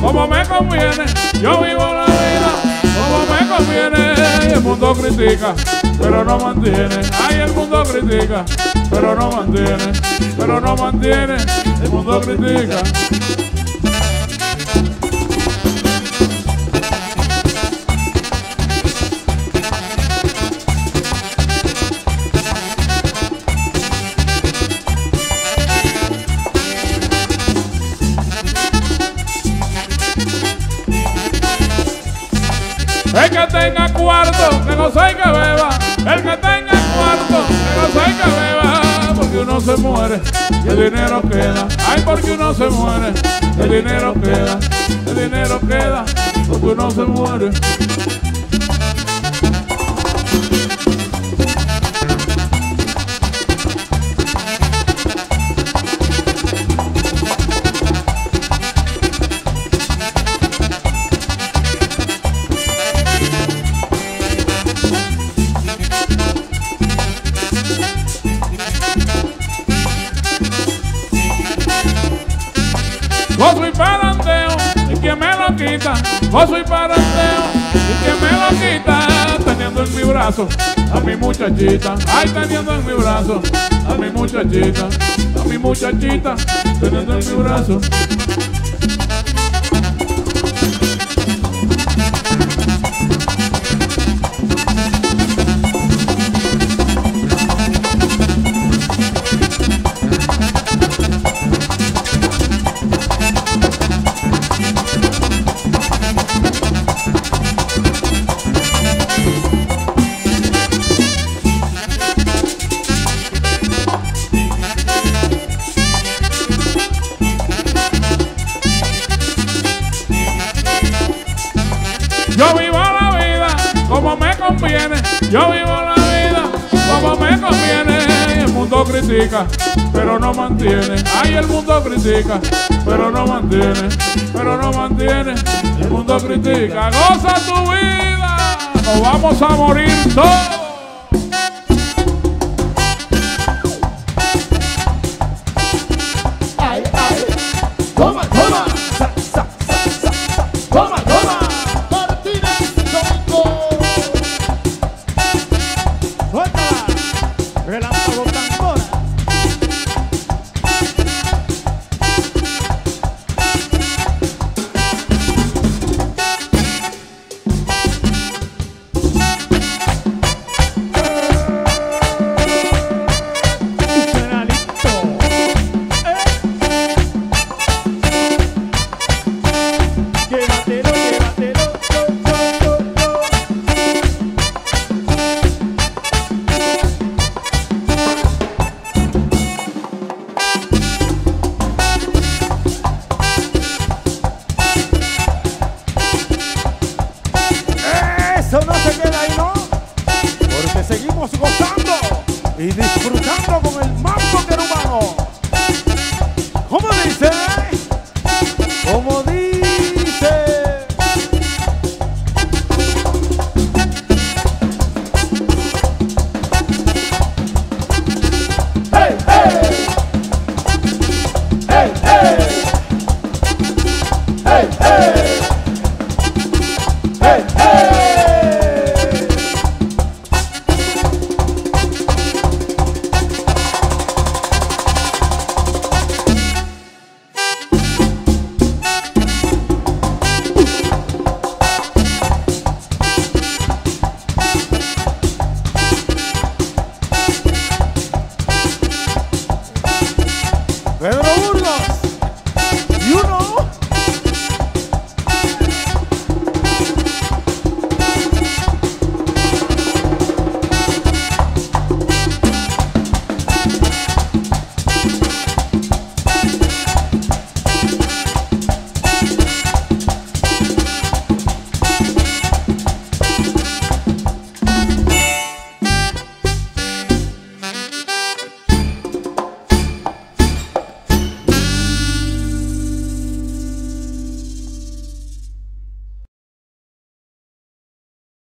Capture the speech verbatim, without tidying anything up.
como me conviene. Yo vivo la vida como me conviene. Y el mundo critica, pero no mantiene. Ay, el mundo critica, pero no mantiene. Pero no mantiene, el mundo critica. El que tenga cuarto, que goce y que beba. El que tenga cuarto, que goce y que beba. Porque uno se muere y el dinero queda. Ay, porque uno se muere, el dinero queda. El dinero queda, porque uno se muere. Gozo y parandeo, y quien me lo quita. Gozo y parandeo, y quien me lo quita. Teniendo en mi brazo a mi muchachita. Ay, teniendo en mi brazo a mi muchachita. A mi muchachita, teniendo en mi brazo. Yo vivo la vida como me conviene. Yo vivo la vida como me conviene. El mundo critica, pero no mantiene. Ay, el mundo critica, pero no mantiene. Pero no mantiene. El mundo critica. Goza tu vida. Nos vamos a morir todos. Ay, ay, toma, toma, sa, sa, sa, sa, sa. Toma, toma, Martínez Domingo. Suéltala, relámpago tambora. Llévatelo, llévatelo, yo, yo, yo, yo. Eso no se queda ahí, ¿no? Porque seguimos gozando y disfrutando con el mambo querubano. ¿Cómo dice? ¿Cómo dice? ¡Hey, hey! ¡Hey, hey! ¡Hey, hey! ¡Hey, hey! Pedro Burgos.